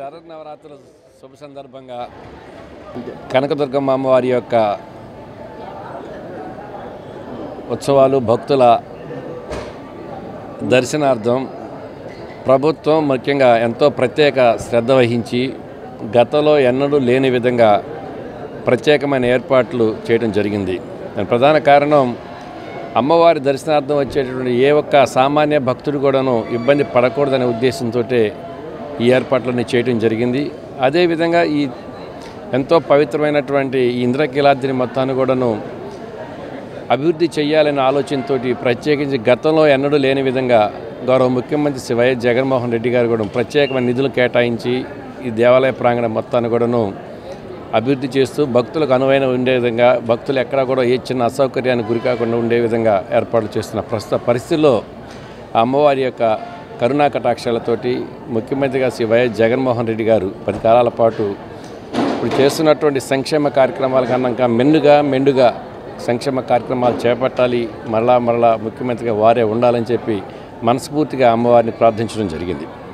శరన్నవరాత్రుల శుభ సందర్భంగా కనకదుర్గమ్మ అమ్మవారి యొక్క ఉత్సవాలు భక్తుల దర్శనార్థం ప్రభుత్వం ముఖ్యంగా ఎంతో ప్రత్యేక శ్రద్ధ వహించి గతంలో ఎన్నడూ లేని విధంగా ప్రత్యేకమైన ఏర్పాట్లు చేయడం జరిగింది. దాని ప్రధాన కారణం అమ్మవారి దర్శనార్థం వచ్చేటటువంటి ఏ ఒక్క సామాన్య భక్తుడు కూడాను ఇబ్బంది పడకూడదనే ఉద్దేశంతో ఈ ఏర్పాట్లన్నీ చేయడం జరిగింది. అదేవిధంగా ఈ ఎంతో పవిత్రమైనటువంటి ఈ ఇంద్రకీలాద్రిని మొత్తాన్ని కూడాను అభివృద్ధి చేయాలనే ఆలోచనతో ప్రత్యేకించి గతంలో ఎన్నడూ లేని విధంగా గౌరవ ముఖ్యమంత్రి శ్రీ వైఎస్ జగన్మోహన్ రెడ్డి గారు కూడా ప్రత్యేకమైన నిధులు కేటాయించి ఈ దేవాలయ ప్రాంగణం మొత్తాన్ని కూడాను అభివృద్ధి చేస్తూ భక్తులకు అనువైన ఉండే విధంగా భక్తులు ఎక్కడా కూడా ఏ చిన్న అసౌకర్యానికి గురి కాకుండా ఉండే విధంగా ఏర్పాట్లు చేస్తున్న ప్రస్తుత పరిస్థితుల్లో అమ్మవారి యొక్క కరుణా కటాక్షాలతోటి ముఖ్యమంత్రిగా శ్రీ వైఎస్ జగన్మోహన్ రెడ్డి గారు 10 కాలాల పాటు ఇప్పుడు చేస్తున్నటువంటి సంక్షేమ కార్యక్రమాల కన్నా మెండుగా సంక్షేమ కార్యక్రమాలు చేపట్టాలి, మరలా ముఖ్యమంత్రిగా వారే ఉండాలని చెప్పి మనస్ఫూర్తిగా అమ్మవారిని ప్రార్థించడం జరిగింది.